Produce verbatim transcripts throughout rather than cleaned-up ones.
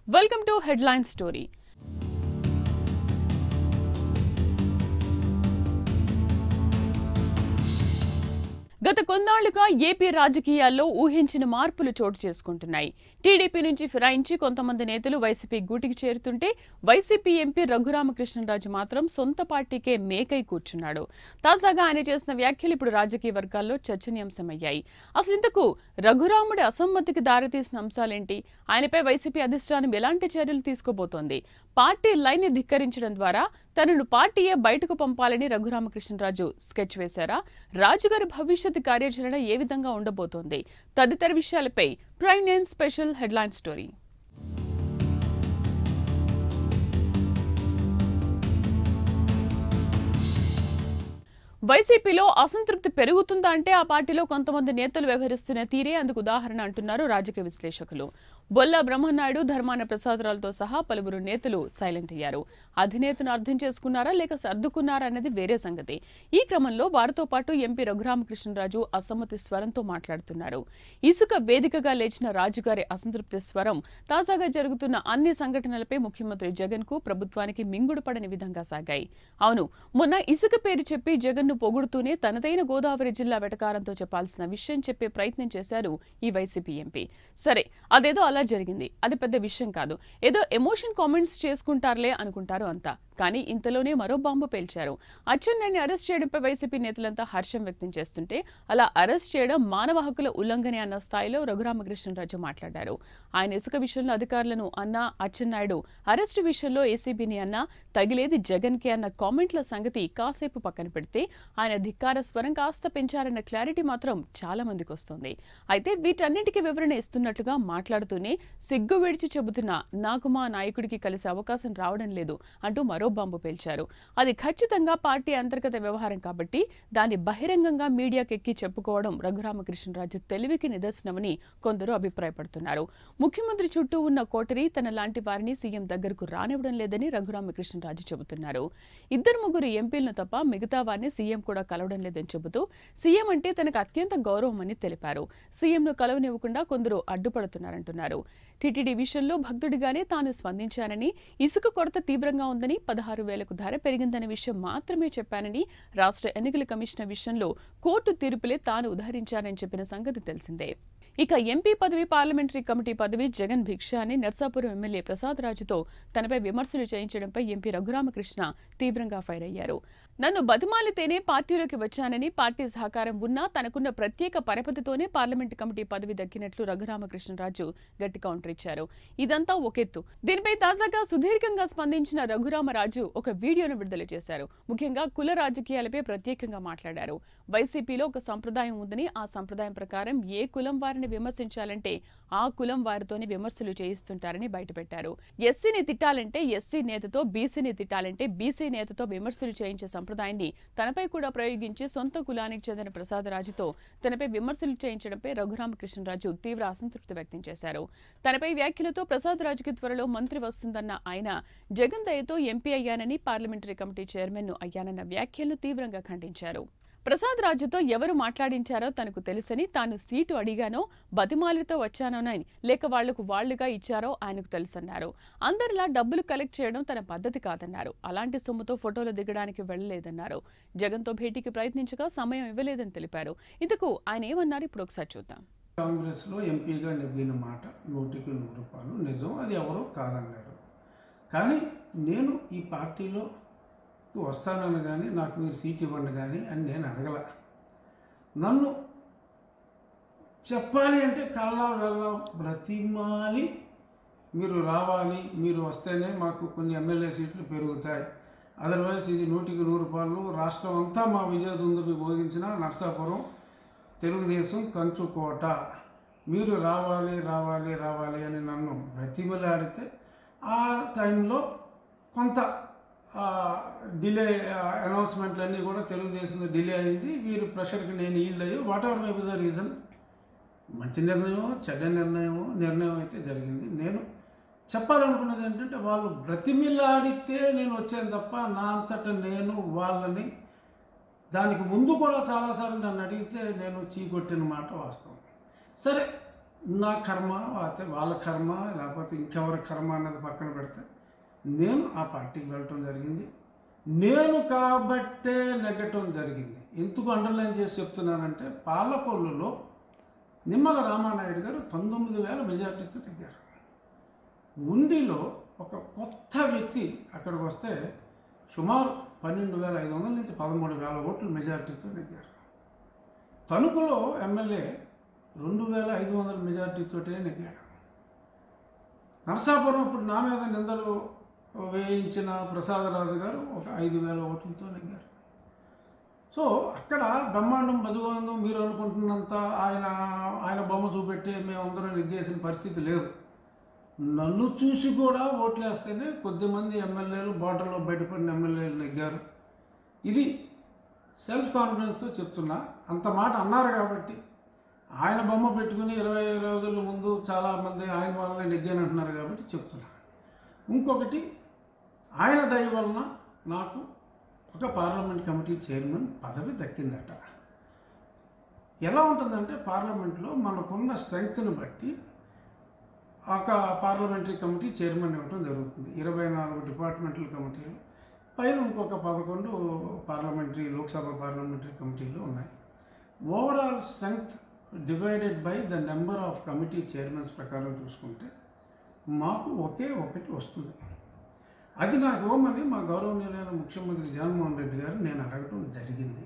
Welcome to Headline Story. గత కొన్నాళ్లుగా AP రాజకీయాల్లో ఊహించిన మార్పులు చోటు చేసుకుంటున్నాయి. టీడీపీ నుంచి ఫిరాయించి కొంతమంది నేతలు వైసీపీ గూటికి చేరుతుంటే వైసీపీ ఎంపీ రఘురామకృష్ణరాజు మాత్రం సొంత పార్టీకే మేకై కూర్చున్నాడు. తాజాగా ఆయన చేసిన వ్యాఖ్యలు ఇప్పుడు రాజకీయ వర్గాల్లో చర్చనీయాంశమయ్యాయి. అసలు ఇంతకు రఘురాముడి అసమ్మతికి దారితీసిన అంశాలేంటి? ఆయనపై వైసీపీ అధిష్టానం ఎలాంటి చర్యలు తీసుకోబోతోంది? పార్టీ లైన్ ని ధిక్కరించడం ద్వారా తనను పార్టీయే బయటకు పంపాలని రఘురామకృష్ణరాజు స్కెచ్ వేశారా? రాజుగారి భవిష్యత్ కార్యాచరణ ఏ విధంగా ఉండబోతోంది? తదితర విషయాలపై prime nine special headline story. వైసీపీలో అసంతృప్తి పెరుగుతుందా అంటే ఆ పార్టీలో కొంతమంది నేతలు వ్యవహరిస్తున్న తీరే అందుకు ఉదాహరణ అంటున్నారు రాజకీయ విశ్లేషకులు. బొల్లా బ్రహ్మనాయుడు, ధర్మాన ప్రసాదరావులతో సహా పలువురు నేతలు సైలెంట్ అయ్యారు. అధినేతను అర్థం చేసుకున్నారా లేక సర్దుకున్నారా అన్నది వేరే సంగతి. ఈ క్రమంలో వారితో పాటు ఎంపీ రఘురామకృష్ణరాజు అసమ్మతి స్వరంతో మాట్లాడుతున్నారు. ఇసుక వేదికగా లేచిన రాజుగారి అసంతృప్తి స్వరం తాజాగా జరుగుతున్న అన్ని సంఘటనలపై ముఖ్యమంత్రి జగన్ కు ప్రభుత్వానికి మింగుడు పడని విధంగా సాగాయి. అవును, మొన్న ఇసుక పేరు చెప్పి జగన్ ను పొగుడుతూనే తనదైన గోదావరి జిల్లా వెటకారంతో చెప్పాల్సిన విషయం చెప్పే ప్రయత్నం చేశారు ఈ వైసీపీ ఎంపీ. సరే, అదేదో అలా జరిగింది, అది పెద్ద విషయం కాదు, ఏదో ఎమోషన్ కామెంట్స్ చేసుకుంటారులే అనుకుంటారు అంతా. కానీ ఇంతలోనే మరో బాంబు పేల్చారు. అచ్చెన్నాయుడిని అరెస్ట్ చేయడంపై వైసీపీ నేతలంతా హర్షం వ్యక్తం చేస్తుంటే అలా అరెస్ట్ చేయడం మానవ హక్కుల ఉల్లంఘనే అన్న స్థాయిలో రఘురామకృష్ణరాజు మాట్లాడారు. ఆయన ఇసుక విషయంలో అధికారులను అన్నా, అచ్చెన్నాయుడు అరెస్టు విషయంలో ఏసీబీని అన్నా తగిలేది జగన్ కే అన్న కామెంట్ల సంగతి కాసేపు పక్కన పెడితే ఆయన ధిక్కార స్వరం కాస్త పెంచారన్న క్లారిటీ మాత్రం చాలా మందికి వస్తోంది. అయితే వీటన్నిటికీ వివరణ ఇస్తున్నట్లుగా మాట్లాడుతూనే సిగ్గు విడిచి చెబుతున్న నాకు మా నాయకుడికి కలిసే అవకాశం రావడం లేదు అంటూ మరో బాంబు పేల్చారు. అది ఖచ్చితంగా పార్టీ అంతర్గత వ్యవహారం కాబట్టి దాన్ని బహిరంగంగా మీడియాకెక్కి చెప్పుకోవడం రఘురామకృష్ణరాజు తెలివికి నిదర్శనమని కొందరు అభిప్రాయపడుతున్నారు. ముఖ్యమంత్రి చుట్టూ ఉన్న కోటరీ తన లాంటి వారిని సీఎం దగ్గరకు రానివ్వడం లేదని రఘురామకృష్ణరాజు చెబుతున్నారు. ఇద్దరు ముగ్గురు ఎంపీలను తప్ప మిగతా వారిని సీఎం కూడా కలవడం లేదని చెబుతూ సీఎం అంటే తనకు అత్యంత గౌరవం అని తెలిపారు. సీఎంను కలవనివ్వకుండా కొందరు అడ్డుపడుతున్నారంటున్నారు. టీటీడీ విషయంలో భక్తుడిగానే తాను స్పందించానని, ఇసుక కొరత తీవ్రంగా ఉందని, పదహారు వేలకు ధర పెరిగిందనే విషయం మాత్రమే చెప్పానని, రాష్ట్ర ఎన్నికల కమిషనర్ విషయంలో కోర్టు తీర్పులే తాను ఉదహరించానని చెప్పిన సంగతి తెలిసిందే. ఇక ఎంపీ పదవి, పార్లమెంటరీ కమిటీ పదవి జగన్ భిక్ష అని నర్సాపురం ఎమ్మెల్యే ప్రసాద్ రాజుతో తనపై విమర్శలు చేయించడంపై ఎంపీ రఘురామకృష్ణ తీవ్రంగా ఫైర్ అయ్యారు. నన్ను బతిమాలితేనే పార్టీలోకి వచ్చానని, పార్టీ సహకారం ఉన్నా తనకున్న ప్రత్యేక పరపతితోనే పార్లమెంటు కమిటీ పదవి దక్కినట్లు రఘురామకృష్ణరాజు గట్టి కౌంటర్ ఇచ్చారు. ఇదంతా ఒకెత్తు. దీనిపై తాజాగా సుదీర్ఘంగా స్పందించిన రఘురామరాజు ఒక వీడియోను విడుదల చేశారు. ముఖ్యంగా కుల రాజకీయాలపై ప్రత్యేకంగా మాట్లాడారు. వైసీపీలో ఒక సంప్రదాయం ఉందని, ఆ సంప్రదాయం ప్రకారం ఏ కులం వారిని విమర్శించాలంటే ఆ కులం వారితోనే విమర్శలు చేయిస్తుంటారని బయటపెట్టారు. ఎస్సీని తిట్టాలంటే ఎస్సీ నేతతో, బీసీని తిట్టాలంటే బీసీ నేతతో విమర్శలు చేయించే సంప్రదాయాన్ని తనపై కూడా ప్రయోగించి సొంత కులానికి చెందిన ప్రసాదరాజుతో తనపై విమర్శలు చేయించడంపై రఘురామకృష్ణరాజు తీవ్ర అసంతృప్తి వ్యక్తం చేశారు. తనపై వ్యాఖ్యలతో ప్రసాదరాజుకి త్వరలో మంత్రి వస్తుందన్న ఆయన జగన్ దయతో ఎంపీ అయ్యానని, పార్లమెంటరీ కమిటీ చైర్మన్ ను అయ్యానన్న వ్యాఖ్యలను తీవ్రంగా ఖండించారు. ప్రసాద్ రాజుతో ఎవరు మాట్లాడించారో తనకు తెలుసని, తాను సీటు అడిగానో, బతిమాలితో వచ్చానోనని, లేక వాళ్లకు వాళ్లుగా ఇచ్చారో ఆయనకు తెలుసన్నారు. అందరిలా డబ్బులు కలెక్ట్ చేయడం తన పద్ధతి కాదన్నారు. అలాంటి సొమ్ముతో ఫోటోలు దిగడానికి వెళ్లలేదన్నారు. జగన్తో భేటీకి ప్రయత్నించగా సమయం ఇవ్వలేదని తెలిపారు. ఇందుకు ఆయన ఏమన్నారు ఇప్పుడు ఒకసారి చూద్దాం. కాంగ్రెస్ లో ఎంపీగా నెగ్గిన మాట నూటికి నూరు రూపాయలు నిజం, అది ఎవరో కాదన్నారు. కానీ నేను ఈ పార్టీలో వస్తానని కానీ నాకు మీరు సీట్ ఇవ్వండి కానీ అని నేను అడగల. నన్ను చెప్పాలి అంటే కళ్ళ వెళ్ళ బ్రతిమాలి మీరు రావాలి, మీరు వస్తేనే మాకు కొన్ని ఎమ్మెల్యే సీట్లు పెరుగుతాయి, అదర్వైజ్ ఇది నూటికి నూరు రూపాయలు రాష్ట్రం అంతా మా విజయదుందుకు భోగించిన నర్సాపురం తెలుగుదేశం కంచుకోట, మీరు రావాలి రావాలి రావాలి అని నన్ను బ్రతిమలాడితే ఆ టైంలో కొంత డిలే అనౌన్స్మెంట్లన్నీ కూడా తెలుగుదేశంలో డిలే అయింది. వీరు ప్రెషర్కి నేను ఈల్డ్ అయ్యి whatever may be the reason, మంచి నిర్ణయమో చెడ్డ నిర్ణయమో నిర్ణయం అయితే జరిగింది. నేను చెప్పాలనుకున్నది ఏంటంటే వాళ్ళు బ్రతిమిలాడితే నేను వచ్చాను తప్ప నా అంతటా నేను వాళ్ళని, దానికి ముందు కూడా చాలాసార్లు నన్ను అడిగితే నేను చీకొట్టిన మాట వాస్తవం. సరే, నా కర్మ అయితే వాళ్ళ కర్మ లేకపోతే ఇంకెవరి కర్మ అన్నది పక్కన పెడితే నేను ఆ పార్టీకి వెళ్ళటం జరిగింది. నేను కాబట్టే నెగ్గటం జరిగింది. ఎందుకు అండర్లైన్ చేసి చెప్తున్నానంటే పాలకొల్లులో నిమ్మల రామానాయుడు గారు పంతొమ్మిది వేల మెజార్టీతో నెగ్గారు. ఉండిలో ఒక కొత్త వ్యక్తి అక్కడికి వస్తే సుమారు పన్నెండు వేల ఐదు వందల నుంచి పదమూడు వేల ఓట్లు మెజార్టీతో నెగ్గారు. తణుకులో ఎమ్మెల్యే రెండు వేల ఐదు వందల మెజార్టీతోటే నెగ్గాడు. నరసాపురం ఇప్పుడు నా మీద నిందలు వేయించిన ప్రసాదరాజు గారు ఒక ఐదు వేల ఓట్లతో నెగ్గారు. సో అక్కడ బ్రహ్మాండం బజగోవిందం మీరు అనుకుంటున్నంత ఆయన ఆయన బొమ్మ చూపెట్టి మేమందరం నెగ్గేసిన పరిస్థితి లేదు. నన్ను చూసి కూడా ఓట్లేస్తేనే కొద్దిమంది ఎమ్మెల్యేలు బార్డర్లో బయటపడిన ఎమ్మెల్యేలు నెగ్గారు. ఇది సెల్ఫ్ కాన్ఫిడెన్స్తో చెప్తున్నా. అంత మాట అన్నారు కాబట్టి ఆయన బొమ్మ పెట్టుకుని ఇరవై రోజుల ముందు చాలామంది ఆయన వల్లనే నెగ్గాను అంటున్నారు కాబట్టి చెప్తున్నా. ఇంకొకటి ఆయన దయ వలన నాకు ఒక పార్లమెంట్ కమిటీ చైర్మన్ పదవి దక్కిందట. ఎలా ఉంటుందంటే పార్లమెంట్లో మనకున్న స్ట్రెంగ్త్ని బట్టి ఒక పార్లమెంటరీ కమిటీ చైర్మన్ ఇవ్వడం జరుగుతుంది. ఇరవై నాలుగు డిపార్ట్మెంటల్ కమిటీలు పైన ఇంకొక పదకొండు పార్లమెంటరీ లోక్సభ పార్లమెంటరీ కమిటీలు ఉన్నాయి. Overall strength divided by the number of committee chairmans ప్రకారం చూసుకుంటే మాకు ఒకే ఒకటి వస్తుంది. అది నాకు ఇవ్వమని మా గౌరవనీయులైన ముఖ్యమంత్రి జగన్మోహన్ రెడ్డి గారు నేను అడగటం జరిగింది.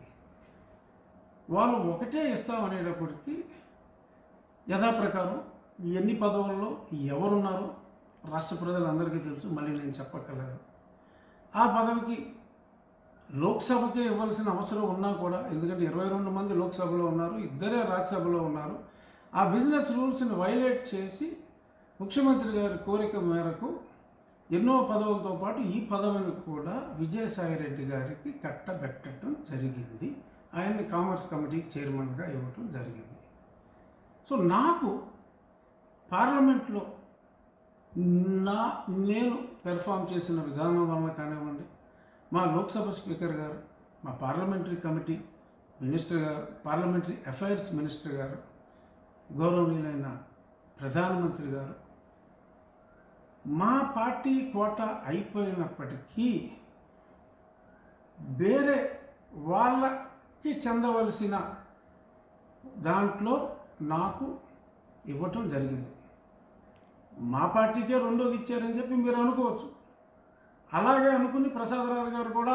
వాళ్ళు ఒకటే ఇస్తామనేటప్పటికీ యథాప్రకారం ఎన్ని పదవుల్లో ఎవరున్నారో రాష్ట్ర ప్రజలందరికీ తెలుసు, మళ్ళీ నేను చెప్పక్కర్లేదు. ఆ పదవికి లోక్సభకే ఇవ్వాల్సిన అవసరం ఉన్నా కూడా, ఎందుకంటే ఇరవై రెండు మంది లోక్సభలో ఉన్నారు, ఇద్దరే రాజ్యసభలో ఉన్నారు. ఆ బిజినెస్ రూల్స్ని వైలేట్ చేసి ముఖ్యమంత్రి గారి కోరిక మేరకు ఎన్నో పదవులతో పాటు ఈ పదవిని కూడా విజయసాయిరెడ్డి గారికి కట్టబెట్టడం జరిగింది. ఆయన్ని కామర్స్ కమిటీకి చైర్మన్గా ఇవ్వటం జరిగింది. సో నాకు పార్లమెంట్లో నా నేను పెర్ఫామ్ చేసిన విధానం వల్ల కానివ్వండి, మా లోక్సభ స్పీకర్ గారు, మా పార్లమెంటరీ కమిటీ మినిస్టర్ గారు, పార్లమెంటరీ అఫైర్స్ మినిస్టర్ గారు, గౌరవనీయులైన ప్రధానమంత్రి గారు, మా పార్టీ కోట అయిపోయినప్పటికీ వేరే వాళ్ళకి చెందవలసిన దాంట్లో నాకు ఇవ్వటం జరిగింది. మా పార్టీకే రెండోది ఇచ్చారని చెప్పి మీరు అనుకోవచ్చు. అలాగే అనుకుని ప్రసాదరాజు గారు కూడా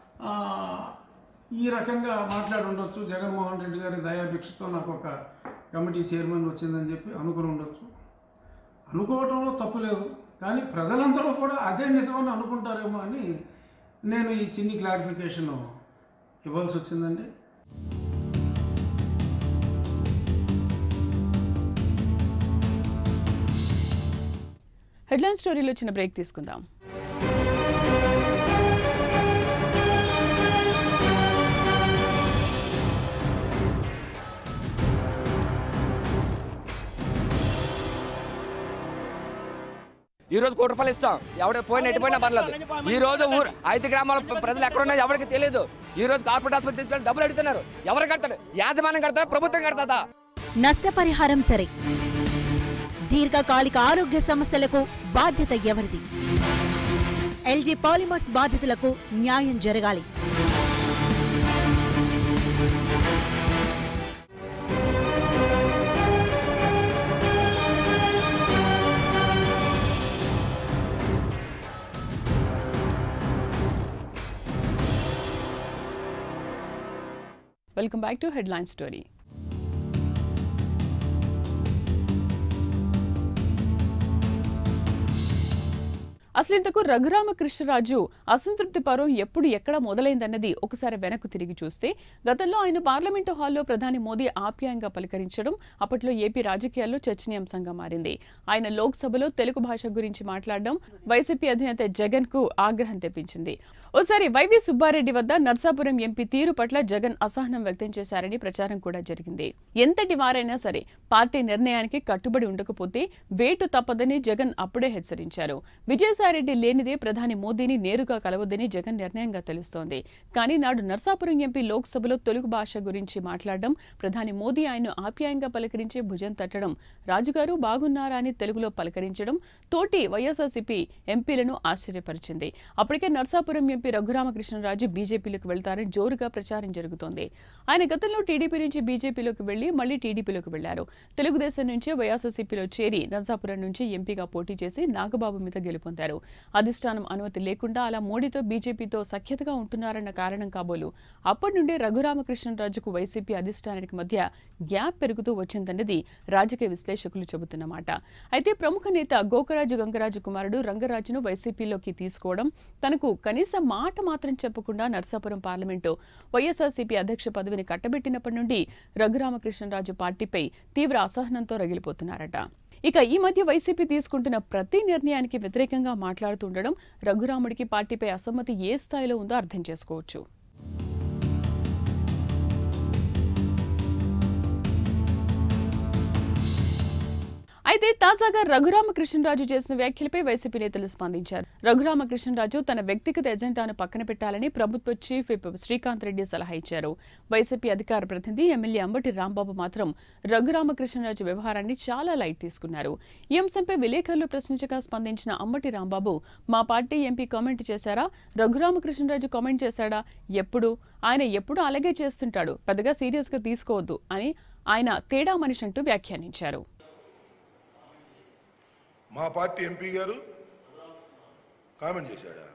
ఈ రకంగా మాట్లాడి ఉండొచ్చు. జగన్మోహన్ రెడ్డి గారి దయాభిక్షతో నాకు ఒక కమిటీ చైర్మన్ వచ్చిందని చెప్పి అనుకుని ఉండొచ్చు. అనుకోవటంలో తప్పు లేదు, కానీ ప్రజలందరూ కూడా అదే నిజమని అనుకుంటారేమో అని నేను ఈ చిన్ని క్లారిఫికేషన్ ఇవ్వాల్సి వచ్చిందండి. హెడ్లైన్ స్టోరీలో చిన్న బ్రేక్ తీసుకుందాం. ఈ రోజు కోటి రూపాయలు ఇస్తాం, ఎవడ పోయిన ఎట్టిపోయినా పర్లేదు. ఈ రోజు ఊరు ఐదు గ్రామాల ప్రజలు ఎక్కడున్నా ఎవరికి తెలియదు. ఈ రోజు కార్పొరేట్ ఆసుపత్రి తీసుకెళ్ళి డబ్బులు అడుగుతున్నారు. ఎవరు కడతాడు? యాజమాన్యం కడతారా, ప్రభుత్వం కడతాదా? నష్టపరిహారం సరే, దీర్ఘకాలిక ఆరోగ్య సమస్యలకు బాధ్యత ఎవరిది? ఎల్జీ పాలిమర్స్ బాధితులకు న్యాయం జరగాలి. Welcome back to headline story. అసలు ఇంతకు రఘురామకృష్ణరాజు అసంతృప్తి పర్వం ఎప్పుడు ఎక్కడ మొదలైందన్నది ఒకసారి వెనక్కు తిరిగి చూస్తే, గతంలో ఆయన పార్లమెంటు హాల్లో ప్రధాని మోదీ ఆప్యాయంగా పలకరించడం అప్పట్లో ఏపీ రాజకీయాల్లో చర్చనీయాంశంగా మారింది. ఆయన లోక్సభలో తెలుగు భాష గురించి మాట్లాడడం వైసీపీ అధినేత జగన్ కు ఆగ్రహం తెప్పించింది. ఓసారి వైవి సుబ్బారెడ్డి వద్ద నర్సాపురం ఎంపీ తీరు పట్ల జగన్ అసహనం వ్యక్తం చేశారని ప్రచారం కూడా జరిగింది. ఎంతటి వారైనా సరే పార్టీ నిర్ణయానికి కట్టుబడి ఉండకపోతే వేటు తప్పదని జగన్ అప్పుడే హెచ్చరించారు. విజయసాయి విజయసాయిరెడ్డి లేనిదే ప్రధాని మోదీని నేరుగా కలవద్దని జగన్ నిర్ణయంగా తెలుస్తోంది. కానీ నాడు నర్సాపురం ఎంపీ లోక్సభలో తెలుగు భాష గురించి మాట్లాడడం, ప్రధాని మోదీ ఆయన్ను ఆప్యాయంగా పలకరించి భుజం తట్టడం, రాజుగారు బాగున్నారా అని తెలుగులో పలకరించడం తోటి వైఎస్ఆర్సీపీ ఎంపీలను ఆశ్చర్యపరిచింది. అప్పటికే నర్సాపురం ఎంపీ రఘురామకృష్ణరాజు బీజేపీలోకి వెళ్తారని జోరుగా ప్రచారం జరుగుతోంది. ఆయన గతంలో టీడీపీ నుంచి బీజేపీలోకి వెళ్లి మళ్లీ టీడీపీలోకి వెళ్లారు. తెలుగుదేశం నుంచి వైఎస్ఆర్సీపీలో చేరి నర్సాపురం నుంచి ఎంపీగా పోటీ చేసి నాగబాబు మీద గెలుపొందారు. అధిష్టానం అనుమతి లేకుండా అలా మోడీతో బీజేపీతో సఖ్యతగా ఉంటున్నారన్న కారణం కాబోలు అప్పటి నుండి రఘురామకృష్ణరాజుకు వైసీపీ అధిష్టానానికి మధ్య గ్యాప్ పెరుగుతూ వచ్చిందన్నది రాజకీయ విశ్లేషకులు చెబుతున్నమాట. అయితే ప్రముఖ నేత గోకరాజు గంగరాజు కుమారుడు రంగరాజును వైసీపీలోకి తీసుకోవడం, తనకు కనీసం మాట మాత్రం చెప్పకుండా నర్సాపురం పార్లమెంటు వైఎస్ఆర్సీపీ అధ్యక్ష పదవిని కట్టబెట్టినప్పటి నుండి రఘురామకృష్ణరాజు పార్టీపై తీవ్ర అసహనంతో రగిలిపోతున్నారట. ఇక ఈ మధ్య వైసీపీ తీసుకుంటున్న ప్రతి నిర్ణయానికి వ్యతిరేకంగా మాట్లాడుతుండడం రఘురాముడికి పార్టీపై అసమ్మతి ఏ స్థాయిలో ఉందో అర్థం చేసుకోవచ్చు. అయితే తాజాగా రఘురామకృష్ణరాజు చేసిన వ్యాఖ్యలపై వైసీపీ నేతలు స్పందించారు. రఘురామకృష్ణరాజు తన వ్యక్తిగత ఎజెండాను పక్కన పెట్టాలని ప్రభుత్వ చీఫ్ విప్ శ్రీకాంత్ రెడ్డి సలహా ఇచ్చారు. వైసీపీ అధికార ప్రతినిధి ఎమ్మెల్యే అంబటి రాంబాబు మాత్రం రఘురామకృష్ణరాజు వ్యవహారాన్ని చాలా లైట్ తీసుకున్నారు. ఈ అంశంపై విలేకరులు ప్రశ్నించగా స్పందించిన అంబటి రాంబాబు, మా పార్టీ ఎంపీ కామెంట్ చేశారా, రఘురామకృష్ణరాజు కామెంట్ చేశాడా, ఎప్పుడు ఆయన ఎప్పుడు అలాగే చేస్తుంటాడు, పెద్దగా సీరియస్ గా తీసుకోవద్దు అని ఆయన తేడా మనిషి అంటూ వ్యాఖ్యానించారు. మా పార్టీ ఎంపీ గారు కామెంట్ చేశాడా?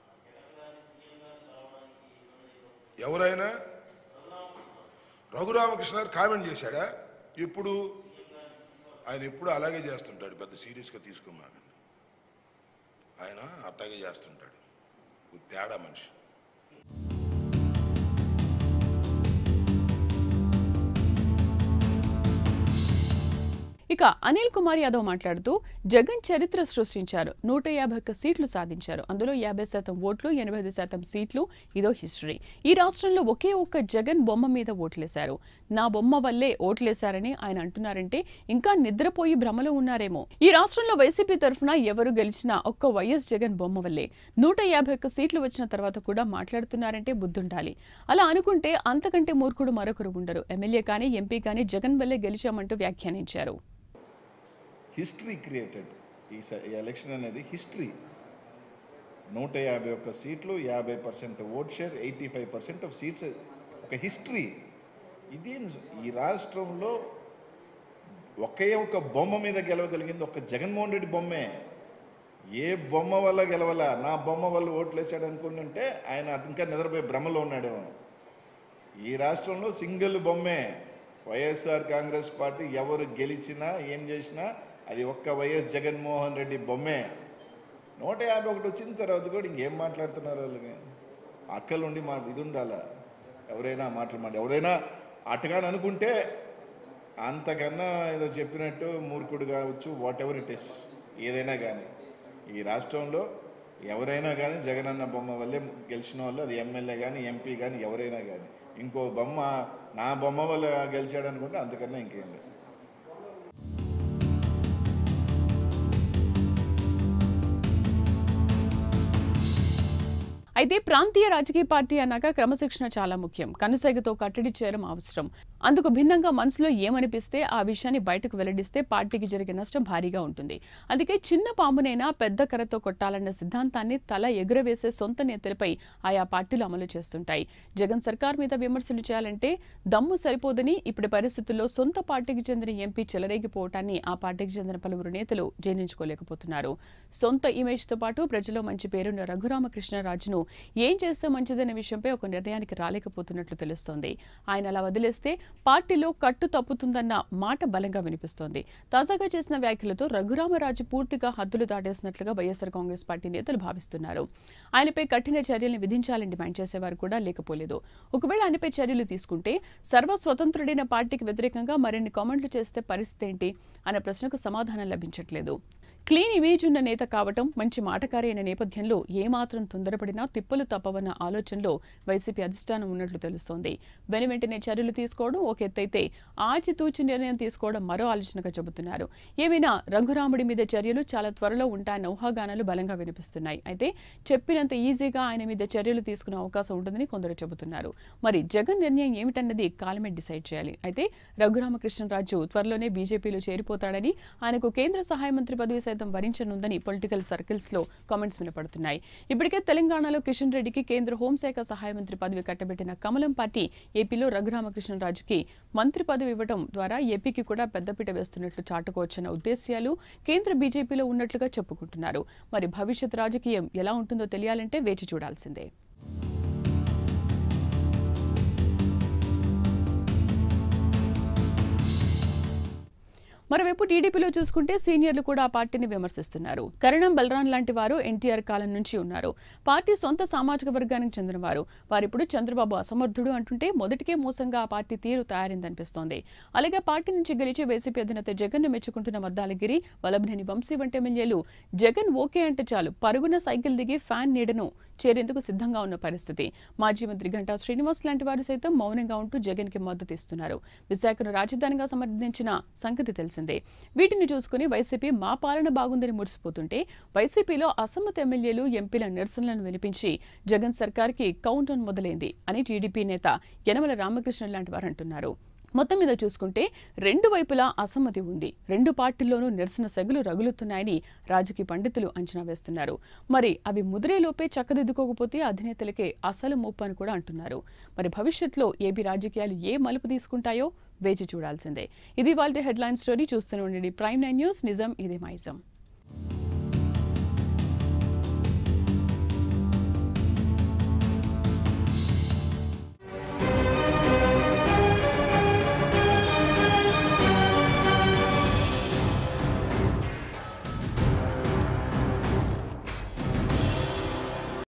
ఎవరైనా రఘురామకృష్ణ గారు కామెంట్ చేశాడా? ఎప్పుడు? ఆయన ఎప్పుడు అలాగే చేస్తుంటాడు, పెద్ద సీరియస్గా తీసుకోమని. ఆయన అట్లాగే చేస్తుంటాడు, తేడా మనిషి. ఇక అనిల్ కుమార్ యాదవ్ మాట్లాడుతూ, జగన్ చరిత్ర సృష్టించారు, నూట యాభై ఒక్క సీట్లు సాధించారు, అందులో యాభై శాతం ఓట్లు, ఎనభై ఐదు శాతం సీట్లు, ఇదో హిస్టరీ. ఈ రాష్ట్రంలో ఒకే ఒక్క జగన్ బొమ్మ మీద ఓట్లేశారు, నా బొమ్మ వల్లే ఓట్లేశారని ఆయన అంటున్నారంటే ఇంకా నిద్రపోయి భ్రమలో ఉన్నారేమో. ఈ రాష్ట్రంలో వైసీపీ తరఫున ఎవరు గెలిచినా ఒక్క వైఎస్ జగన్ బొమ్మ వల్లే. నూట యాభై ఒక్క సీట్లు వచ్చిన తర్వాత కూడా మాట్లాడుతున్నారంటే బుద్ధుండాలి. అలా అనుకుంటే అంతకంటే మూర్ఖుడు మరొకరు ఉండరు. ఎమ్మెల్యే కానీ ఎంపీ కానీ జగన్ వల్లే గెలిచామంటూ వ్యాఖ్యానించారు. హిస్టరీ క్రియేటెడ్ ఈ ఎలక్షన్ అనేది హిస్టరీ. నూట యాభై ఒక్క సీట్లు, యాభై percent vote share, eighty five percent of seats, ఒక హిస్టరీ ఇది. ఈ రాష్ట్రంలో ఒకే ఒక బొమ్మ మీద గెలవగలిగింది ఒక జగన్మోహన్ రెడ్డి బొమ్మే. ఏ బొమ్మ వల్ల గెలవాల, నా బొమ్మ వల్ల ఓట్లు వేసాడు అనుకుంటుంటే ఆయన ఇంకా నిద్రపోయి భ్రమలో ఉన్నాడేమో. ఈ రాష్ట్రంలో సింగిల్ బొమ్మే. వైఎస్ఆర్ కాంగ్రెస్ పార్టీ ఎవరు గెలిచినా ఏం చేసినా అది ఒక్క వైఎస్ జగన్మోహన్ రెడ్డి బొమ్మే. నూట యాభై ఒకటి వచ్చిన తర్వాత కూడా ఇంకేం మాట్లాడుతున్నారు వాళ్ళకి? అక్కలుండి మా ఇది ఉండాలా? ఎవరైనా మాటలు మాట ఎవరైనా అటుగాని అనుకుంటే అంతకన్నా ఏదో చెప్పినట్టు మూర్ఖుడు కావచ్చు, వాట్ ఎవర్ ఇట్ ఇస్, ఏదైనా కానీ ఈ రాష్ట్రంలో ఎవరైనా కానీ జగనన్న బొమ్మ వల్లే గెలిచిన వాళ్ళు, అది ఎమ్మెల్యే కానీ ఎంపీ కానీ ఎవరైనా కానీ. ఇంకో బొమ్మ నా బొమ్మ వల్ల గెలిచాడు అనుకుంటే అంతకన్నా ఇంకేం లేదు. అయితే ప్రాంతీయ రాజకీయ పార్టీ అన్నాక క్రమశిక్షణ చాలా ముఖ్యం. కనుసైగతో కట్టడి చేయడం అవసరం. అందుకు భిన్నంగా మనసులో ఏమనిపిస్తే ఆ విషయాన్ని బయటకు వెల్లడిస్తే పార్టీకి జరిగే నష్టం భారీగా ఉంటుంది. అందుకే చిన్న పామునైనా పెద్ద కర్రతో కొట్టాలన్న సిద్ధాంతాన్ని తల ఎగురవేసే సొంత నేతలపై ఆయా పార్టీలు అమలు చేస్తుంటాయి. జగన్ సర్కార్ మీద విమర్శలు చేయాలంటే దమ్ము సరిపోదని ఇప్పటి పరిస్థితుల్లో సొంత పార్టీకి చెందిన ఎంపీ చెలరేగిపోవటాన్ని ఆ పార్టీకి చెందిన పలువురు నేతలు జీర్ణించుకోలేకపోతున్నారు. సొంత ఇమేజ్తో పాటు ప్రజల్లో మంచి పేరున్న రఘురామకృష్ణరాజును ఏం చేస్తే మంచిదనే విషయంపై ఒక నిర్ణయానికి రాలేకపోతున్నట్లు తెలుస్తోంది. ఆయన అలా వదిలేస్తే పార్టీలో కట్టు తప్పుతుందన్న మాట బలంగా వినిపిస్తోంది. తాజాగా చేసిన వ్యాఖ్యలతో రఘురామరాజు పూర్తిగా హద్దులు దాటేసినట్లుగా వైఎస్ఆర్ కాంగ్రెస్ పార్టీ నేతలు భావిస్తున్నారు. ఆయనపై కఠిన చర్యలను విధించాలని డిమాండ్ చేసేవారు కూడా లేకపోలేదు. ఒకవేళ ఆయనపై చర్యలు తీసుకుంటే సర్వస్వతంత్రుడైన పార్టీకి వ్యతిరేకంగా మరిన్ని కామెంట్లు చేస్తే పరిస్థితి ఏంటి అనే ప్రశ్నకు సమాధానం లభించట్లేదు. క్లీన్ ఇమేజ్ ఉన్న నేత కావటం, మంచి మాటకారి అయిన నేపథ్యంలో ఏమాత్రం తొందరపడినా తిప్పలు తప్పవన్న ఆలోచనలో వైసీపీ అధిష్టానం ఉన్నట్లు తెలుస్తోంది. వెనువెంటనే చర్యలు తీసుకోవడం ఒక ఎత్తైతే ఆచితూచి నిర్ణయం తీసుకోవడం మరో ఆలోచనగా చెబుతున్నారు. ఏమైనా రఘురాముడి మీద చర్యలు చాలా త్వరలో ఉంటాయన్న ఊహాగానాలు బలంగా వినిపిస్తున్నాయి. అయితే చెప్పినంత ఈజీగా ఆయన మీద చర్యలు తీసుకునే అవకాశం ఉంటుందని కొందరు చెబుతున్నారు. మరి జగన్ నిర్ణయం ఏమిటన్నది కాలమే డిసైడ్ చేయాలి. అయితే రఘురామకృష్ణరాజు త్వరలోనే బీజేపీలో చేరిపోతాడని, ఆయనకు కేంద్ర సహాయ మంత్రి పదవి సైతం వరించనుందని పొలిటికల్ సర్కిల్స్ లో కామెంట్స్ వినపడుతున్నాయి. ఇప్పటికే తెలంగాణలో కిషన్ రెడ్డికి కేంద్ర హోంశాఖ సహాయ మంత్రి పదవి కట్టబెట్టిన కమలం పార్టీ ఏపీలో రఘురామకృష్ణరాజుకి మంత్రి పదవి ఇవ్వడం ద్వారా ఏపీకి కూడా పెద్దపీట వేస్తున్నట్లు చాటుకోవచ్చన్న ఉద్దేశ్యాలు కేంద్ర బీజేపీలో ఉన్నట్లుగా చెప్పుకుంటున్నారు. మరి భవిష్యత్ రాజకీయం ఎలా ఉంటుందో తెలియాలంటే వేచి చూడాల్సిందే. మరోవైపు టీడీపీలో చూసుకుంటే సీనియర్లు కూడా ఆ పార్టీని విమర్శిస్తున్నారు. కరణం బలరాం లాంటి వారు ఎన్టీఆర్ కాలం నుంచి ఉన్నారు. పార్టీ సొంత సామాజిక వర్గానికి చెందినవారు. వారిప్పుడు చంద్రబాబు అసమర్థుడు అంటుంటే మొదటికే మోసంగా ఆ పార్టీ తీరు తయారైందనిపిస్తోంది. అలాగే పార్టీ నుంచి గెలిచి వైసీపీ అధినేత జగన్ ను మెచ్చుకుంటున్న మద్దాలగిరి, వల్లభనేని వంశీ వంటి ఎమ్మెల్యేలు జగన్ ఓకే అంటే చాలు పరుగున సైకిల్ దిగి ఫ్యాన్ నీడను చేరేందుకు సిద్ధంగా ఉన్న పరిస్థితి. మాజీ మంత్రి గంటా శ్రీనివాస్ లాంటి వారు సైతం మౌనంగా ఉంటూ జగన్ కి మద్దతు ఇస్తున్నారు. విశాఖను రాజధానిగా సమర్థించిన సంగతి తెలిసిందే. వీటిని చూసుకుని వైసీపీ మా పాలన బాగుందని మురిసిపోతుంటే వైసీపీలో అసమ్మత ఎమ్మెల్యేలు, ఎంపీల నిరసనలను వినిపించి జగన్ సర్కార్కి కౌంట్ డౌన్ మొదలైంది అని టీడీపీ నేత యనమల రామకృష్ణ లాంటి వారు అంటున్నారు. మొత్తం మీద చూసుకుంటే రెండు వైపులా అసమ్మతి ఉంది. రెండు పార్టీల్లోనూ నిరసన సెగలు రగులుతున్నాయని రాజకీయ పండితులు అంచనా వేస్తున్నారు. మరి అవి ముదిరేలోపే చక్కదిద్దుకోకపోతే అధినేతలకే అసలు ముప్పు అని కూడా అంటున్నారు. మరి భవిష్యత్తులో ఏపీ రాజకీయాలు ఏ మలుపు తీసుకుంటాయో వేచి చూడాల్సిందే. ఇది వాళ్ళ హెడ్లైన్ స్టోరీ. చూస్తూనే ఉండండి ప్రైమ్ నైన్ న్యూస్. నిజం ఇదే మైజం.